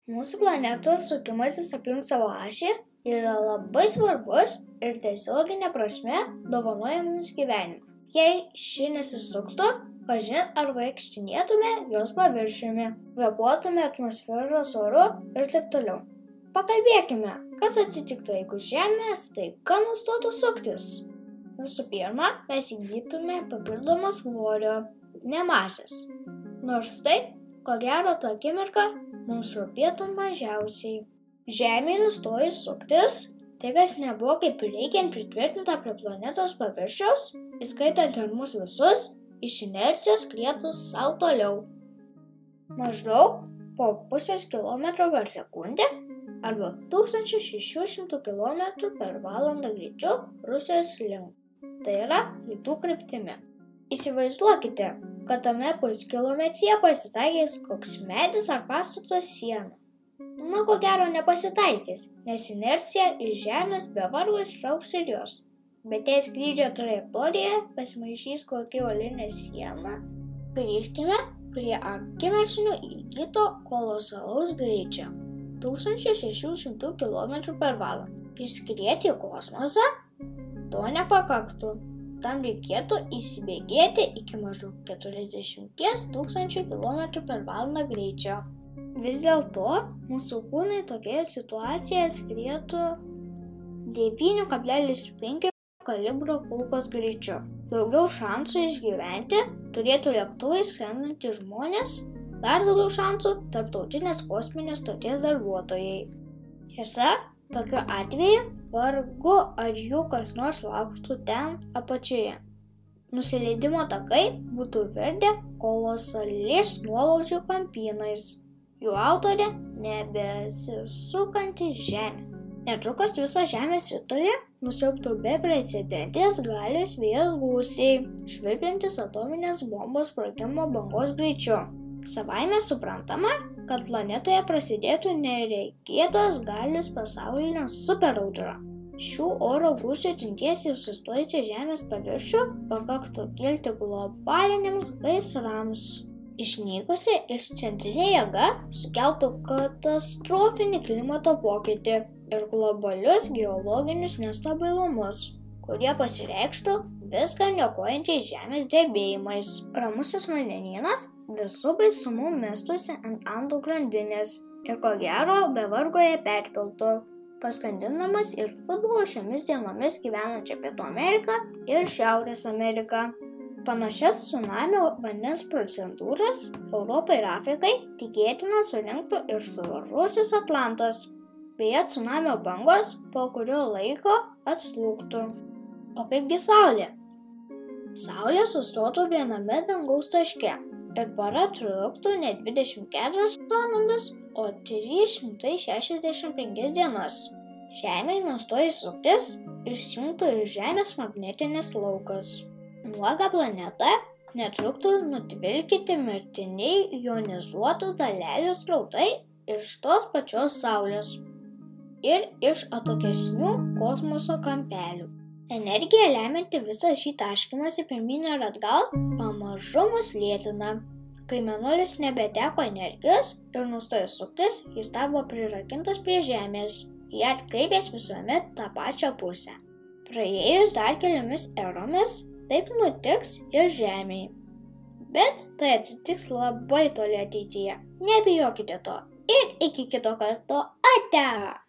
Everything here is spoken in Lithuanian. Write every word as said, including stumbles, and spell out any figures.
Mūsų planetos sukimasis aplink savo ašį yra labai svarbus ir tiesioginė prasme dovanoja mums gyvenimą. Jei ši nesisuktų, kažin ar vaikštinėtume jos paviršiumi, kvėpuotume atmosferos oru ir taip toliau. Pakalbėkime, kas atsitiktų, jeigu Žemė staiga nustotų suktis. Visų pirma, mes įgytume papildomą svorio, nemažas. Nors tai, ko gero, tą akimirką mums rūpėtų mažiausiai. Žemėje nustojus suktis, tai kas nebuvo kaip reikiant pritvirtinta prie planetos paviršiaus, įskaitant ir mus visus, iš inercijos skrietų sau toliau. Maždaug po pusės kilometro per sekundę arba tūkstančio šešių šimtų kilometrų per valandą greičiu Rusijos link. Tai yra rytų kryptimi. Įsivaizduokite, kad tame puskilometryje pasitaikys koks medis ar pastato siena. Na, ko gero nepasitaikys, nes inercija iš Žemės be vargo ištrauks ir jos. Bet jei skrydžio trajektorija pasimaišys kokia uolinė siena, grįžkime prie akimirksniu įgyto kolosalaus greičio – tūkstančio šešių šimtų kilometrų per valandą. Išskrieti į kosmosą to nepakaktų. Tam reikėtų įsibėgėti iki maždaug keturiasdešimties tūkstančių kilometrų per valandą greičio. Vis dėlto, mūsų kūnai tokioje situacijoje skrietų devyni kablelis penki kalibro kulkos greičiu. Daugiau šansų išgyventi turėtų lėktuvai skrendantys žmonės, dar daugiau šansų tarptautinės kosminės stoties darbuotojai. Tiesa, tokiu atveju vargu ar jų kas nors lauktų ten apačioje. Nusileidimo takai būtų virdę kolosaliais nuolaužų kampynais. Jų autorė nebesisukanti Žemė. Netrukus visą Žemės ritulį nusiaubtų beprecedentės galios vėjas gūsiai, švilpiantis atominės bombos sprogimo bangos greičiu. Savaime suprantama, kad planetoje prasidėtų neregėtos galios pasaulinė superaudra. Šių oro gūsių tintiesiai sustojusią Žemės paviršių pakaktų kilti globaliniams gaisrams. Išnykusi išcentrinė jėga sukeltų katastrofinį klimato pokytį ir globalius geologinius nestabilumus, kurie pasireikštų viską niokojančiais žemės drebėjimais. Ramusis vandenynas visų baisumų mestųsi ant Andų grandinės ir ko gero be vargo ją perpiltų, paskandinamas ir futbolo šiomis dienomis gyvenančią Pietų Ameriką ir Šiaurės Ameriką. Panašias tsunamio vandens procedūras Europai ir Afrikai tikėtina surinktų ir svarusis Atlantas. Beje, tsunamio bangos po kurio laiko atslūgtų. O kaipgi Saulė? Saulė sustotų viename dangaus taške ir para truktų ne dvidešimt keturias valandas, o trys šimtai šešiasdešimt penkias dienas. Žemei nustojus suktis, išsijungtų ir Žemės magnetinis laukas. Nuoga planeta netruktų nutvilkyti mirtiniai jonizuotų dalelių srautai iš tos pačios Saulės ir iš atokesnių kosmoso kampelių. Energija lemianti visą šį taškymąsi pirmyn ir atgal pamažu mus lėtina. Kai mėnulis nebeteko energijos ir nustojo suktis, jis tapo prirakintas prie Žemės. Į ją atkreipęs visuomet tą pačią pusę. Praėjus dar keliomis eromis, taip nutiks ir Žemėje. Bet tai atsitiks labai toli ateityje. Nebijokite to. Ir iki kito karto. Ate!